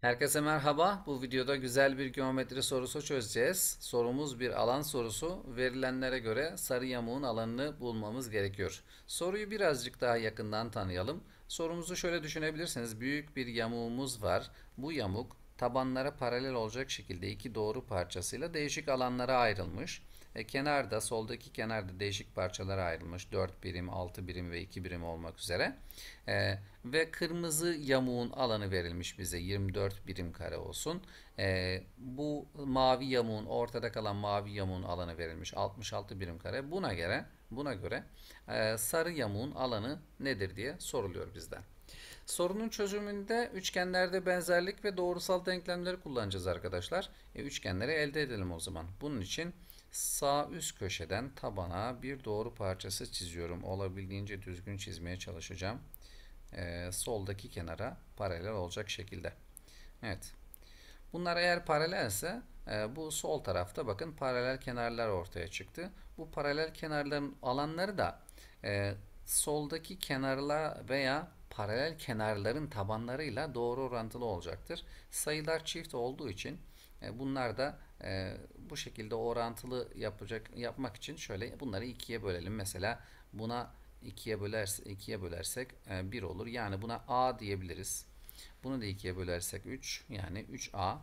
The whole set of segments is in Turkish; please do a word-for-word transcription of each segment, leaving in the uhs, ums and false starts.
Herkese merhaba. Bu videoda güzel bir geometri sorusu çözeceğiz. Sorumuz bir alan sorusu. Verilenlere göre sarı yamuğun alanını bulmamız gerekiyor. Soruyu birazcık daha yakından tanıyalım. Sorumuzu şöyle düşünebilirsiniz. Büyük bir yamuğumuz var. Bu yamuk tabanlara paralel olacak şekilde iki doğru parçasıyla değişik alanlara ayrılmış. E, kenarda, soldaki kenarda değişik parçalara ayrılmış. dört birim, altı birim ve iki birim olmak üzere. E, ve kırmızı yamuğun alanı verilmiş bize yirmi dört birim kare olsun. E, bu mavi yamuğun, ortada kalan mavi yamuğun alanı verilmiş altmış altı birim kare. Buna göre buna göre e, sarı yamuğun alanı nedir diye soruluyor bizden. Sorunun çözümünde üçgenlerde benzerlik ve doğrusal denklemleri kullanacağız arkadaşlar. E, üçgenleri elde edelim o zaman. Bunun için sağ üst köşeden tabana bir doğru parçası çiziyorum. Olabildiğince düzgün çizmeye çalışacağım. E, soldaki kenara paralel olacak şekilde. Evet. Bunlar eğer paralelse e, bu sol tarafta bakın paralel kenarlar ortaya çıktı. Bu paralel kenarların alanları da e, soldaki kenarlar veya paralel kenarların tabanlarıyla doğru orantılı olacaktır. Sayılar çift olduğu için e, bunlar da e, bu şekilde orantılı yapacak yapmak için şöyle bunları ikiye bölelim. Mesela buna ikiye bölersek ikiye bölersek e, bir olur. Yani buna A diyebiliriz. Bunu da ikiye bölersek üç, yani üç A.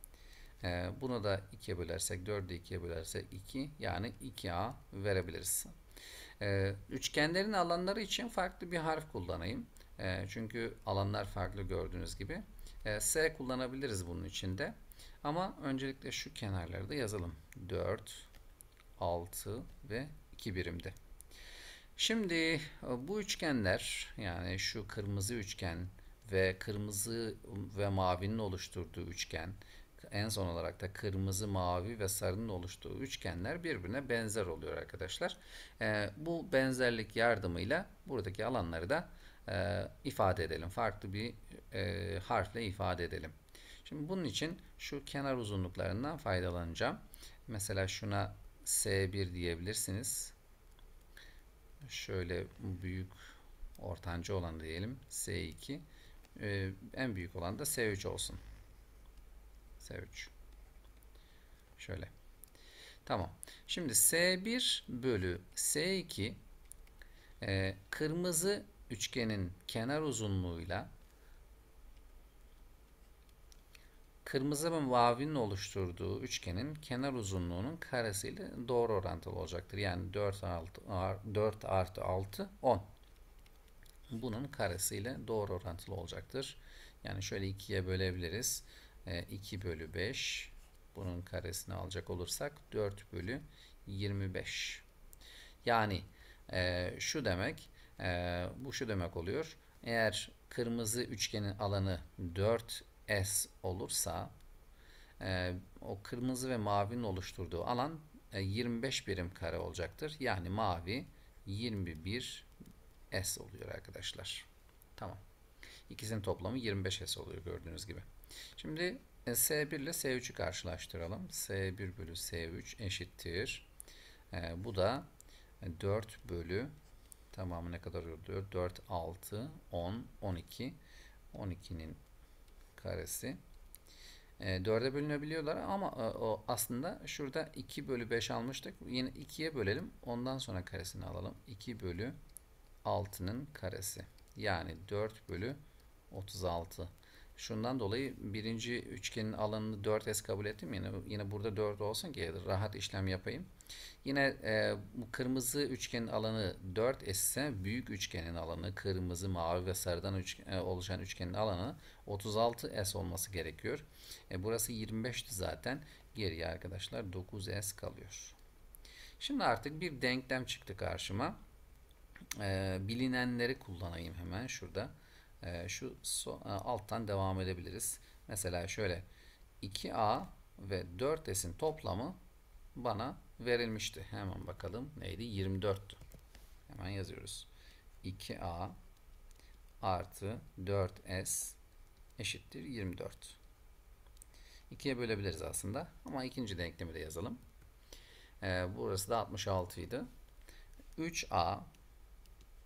Ee, bunu da ikiye bölersek, dördü ikiye bölersek iki, yani iki A verebiliriz. Ee, üçgenlerin alanları için farklı bir harf kullanayım. Ee, çünkü alanlar farklı gördüğünüz gibi. Ee, S kullanabiliriz bunun içinde. Ama öncelikle şu kenarları da yazalım. dört, altı ve iki birimde. Şimdi e, bu üçgenler, yani şu kırmızı üçgen ve kırmızı ve mavinin oluşturduğu üçgen, en son olarak da kırmızı, mavi ve sarının oluşturduğu üçgenler birbirine benzer oluyor arkadaşlar. E, bu benzerlik yardımıyla buradaki alanları da e, ifade edelim. Farklı bir e, harfle ifade edelim. Şimdi bunun için şu kenar uzunluklarından faydalanacağım. Mesela şuna S bir diyebilirsiniz. Şöyle büyük ortanca olan diyelim S iki. Ee, en büyük olan da S üç olsun. S üç. Şöyle. Tamam. Şimdi S bir bölü S iki e, kırmızı üçgenin kenar uzunluğuyla kırmızı ve mavinin oluşturduğu üçgenin kenar uzunluğunun karesiyle doğru orantılı olacaktır. Yani dört artı, dört artı altı on. Bunun karesiyle doğru orantılı olacaktır. Yani şöyle ikiye bölebiliriz. E, iki bölü beş. Bunun karesini alacak olursak dört bölü yirmi beş. Yani e, şu demek, e, bu şu demek oluyor. Eğer kırmızı üçgenin alanı dört S olursa e, o kırmızı ve mavinin oluşturduğu alan e, yirmi beş birim kare olacaktır. Yani mavi yirmi bir S oluyor arkadaşlar. Tamam. İkisinin toplamı yirmi beş S oluyor gördüğünüz gibi. Şimdi e, S bir ile S üç'ü karşılaştıralım. S bir bölü S üç eşittir. E, bu da dört bölü tamamı ne kadar oluyor? dört, altı, on, on iki. on ikinin karesi. E, dörde bölünebiliyorlar ama e, o aslında şurada iki bölü beş almıştık. Yine ikiye bölelim. Ondan sonra karesini alalım. iki bölü altının karesi. Yani dört bölü otuz altı. Şundan dolayı birinci üçgenin alanını dört S kabul ettim. Yine, yine burada dört olsun ki rahat işlem yapayım. Yine e, bu kırmızı üçgenin alanı dört S ise büyük üçgenin alanı kırmızı, mavi ve sarıdan üç, e, oluşan üçgenin alanı otuz altı S olması gerekiyor. E, burası yirmi beşti zaten. Geriye arkadaşlar dokuz S kalıyor. Şimdi artık bir denklem çıktı karşıma. E, bilinenleri kullanayım hemen şurada. E, şu so, e, alttan devam edebiliriz. Mesela şöyle iki A ve dört S'in toplamı bana verilmişti. Hemen bakalım neydi? yirmi dörttü. Hemen yazıyoruz. iki A artı dört S eşittir yirmi dört. ikiye bölebiliriz aslında ama ikinci denklemi de yazalım. Ee, burası da altmış altı idi. üç A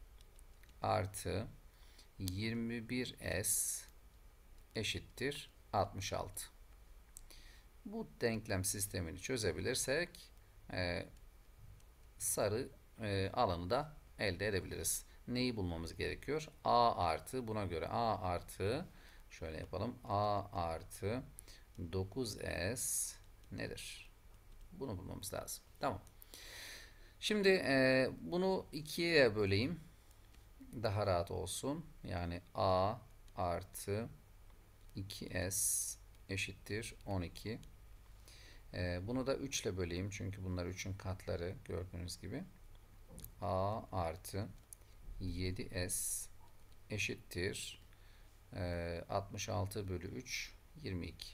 artı yirmi bir S eşittir altmış altı. Bu denklem sistemini çözebilirsek e, sarı e, alanı da elde edebiliriz. Neyi bulmamız gerekiyor? A artı, buna göre A artı, şöyle yapalım. A artı dokuz S nedir? Bunu bulmamız lazım. Tamam. Şimdi e, bunu ikiye böleyim. Daha rahat olsun. Yani A artı iki S eşittir on iki. E, bunu da üç ile böleyim. Çünkü bunlar üçün katları gördüğünüz gibi. A artı yedi S eşittir e, altmış altı bölü üç, yirmi iki.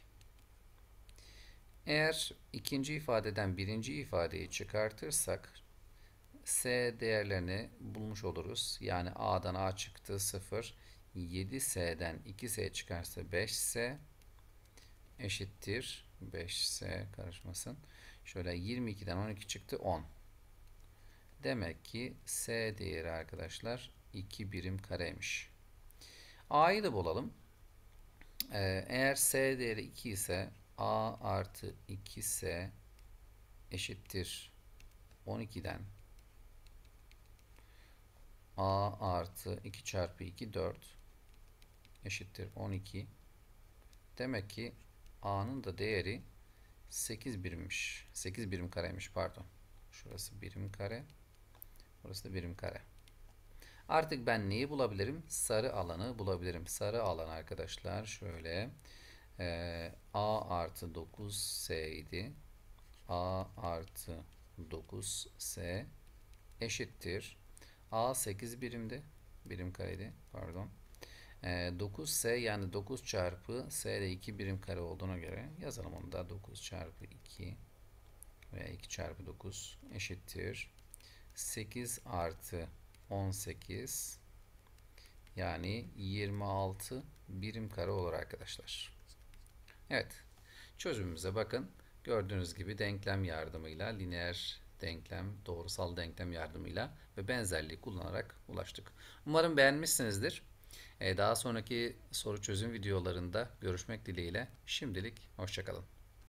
Eğer ikinci ifadeden birinci ifadeyi çıkartırsak S değerlerini bulmuş oluruz. Yani A'dan A çıktı sıfır. yedi S'den iki S çıkarsa beş S eşittir. beş S karışmasın. Şöyle yirmi ikiden on iki çıktı on. Demek ki S değeri arkadaşlar iki birim kareymiş. A'yı da bulalım. Ee, eğer S değeri iki ise A artı iki S eşittir on ikiden A artı iki çarpı iki dört eşittir on iki. Demek ki A'nın da değeri sekiz birimmiş. sekiz birim kareymiş, pardon. Şurası birim kare. Burası da birim kare. Artık ben neyi bulabilirim? Sarı alanı bulabilirim. Sarı alan arkadaşlar şöyle. E, A artı dokuz S idi. A artı dokuz S eşittir. A sekiz birimdi. Birim kareydi. Pardon. E, dokuz S yani dokuz çarpı S de iki birim kare olduğuna göre yazalım onu da. dokuz çarpı iki veya iki çarpı dokuz eşittir. sekiz artı on sekiz yani yirmi altı birim kare olur arkadaşlar. Evet. Çözümümüze bakın. Gördüğünüz gibi denklem yardımıyla, lineer denklem, doğrusal denklem yardımıyla ve benzerliği kullanarak ulaştık. Umarım beğenmişsinizdir. Daha sonraki soru çözüm videolarında görüşmek dileğiyle. Şimdilik hoşça kalın.